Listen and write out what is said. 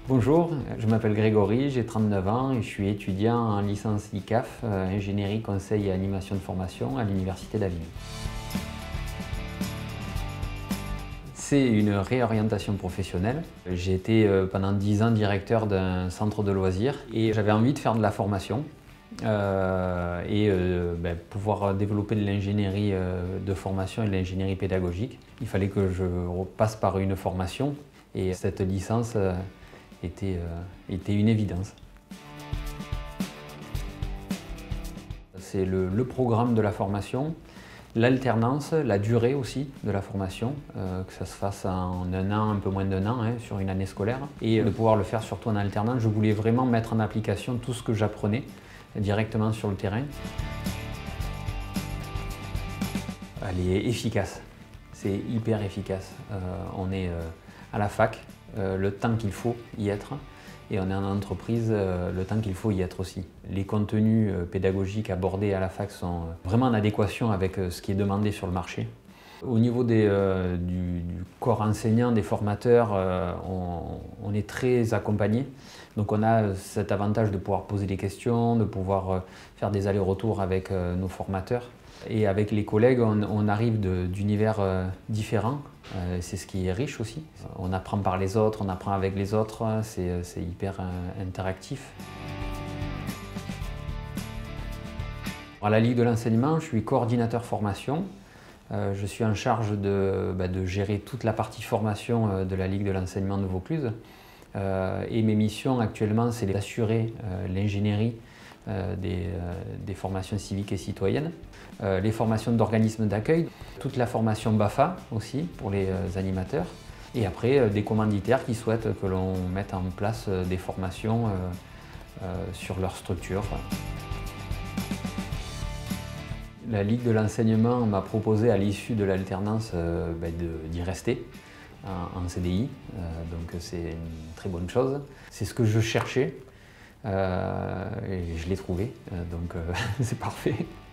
Bonjour, je m'appelle Grégory, j'ai 39 ans et je suis étudiant en licence ICAF, ingénierie, conseil et animation de formation à l'Université d'Avignon. C'est une réorientation professionnelle. J'ai été pendant 10 ans directeur d'un centre de loisirs et j'avais envie de faire de la formation pouvoir développer de l'ingénierie de formation et de l'ingénierie pédagogique. Il fallait que je repasse par une formation et cette licence était une évidence. C'est le programme de la formation, l'alternance, la durée aussi de la formation, que ça se fasse en un an, un peu moins d'un an, sur une année scolaire, et de pouvoir le faire surtout en alternance. Je voulais vraiment mettre en application tout ce que j'apprenais directement sur le terrain. Elle est efficace, c'est hyper efficace. On est à la fac, le temps qu'il faut y être, et on est en entreprise, le temps qu'il faut y être aussi. Les contenus pédagogiques abordés à la fac sont vraiment en adéquation avec ce qui est demandé sur le marché. Au niveau du corps enseignant, des formateurs, on est très accompagné. Donc on a cet avantage de pouvoir poser des questions, de pouvoir faire des allers-retours avec nos formateurs. Et avec les collègues, on arrive d'univers différents. C'est ce qui est riche aussi. On apprend par les autres, on apprend avec les autres, c'est hyper interactif. À la Ligue de l'enseignement, je suis coordinateur formation. Je suis en charge de gérer toute la partie formation de la Ligue de l'enseignement de Vaucluse. Et mes missions actuellement, c'est d'assurer l'ingénierie des formations civiques et citoyennes, les formations d'organismes d'accueil, toute la formation BAFA aussi pour les animateurs, et après des commanditaires qui souhaitent que l'on mette en place des formations sur leur structure. La Ligue de l'enseignement m'a proposé à l'issue de l'alternance d'y rester en CDI, donc c'est une très bonne chose. C'est ce que je cherchais et je l'ai trouvé, donc c'est parfait.